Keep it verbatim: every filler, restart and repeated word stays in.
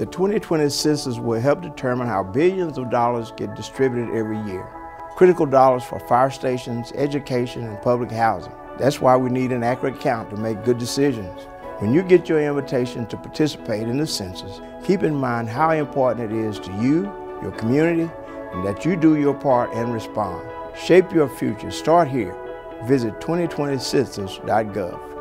The twenty twenty census will help determine how billions of dollars get distributed every year. Critical dollars for fire stations, education, and public housing. That's why we need an accurate count to make good decisions. When you get your invitation to participate in the census, keep in mind how important it is to you, your community, and that you do your part and respond. Shape your future. Start here. Visit twenty twenty census dot gov.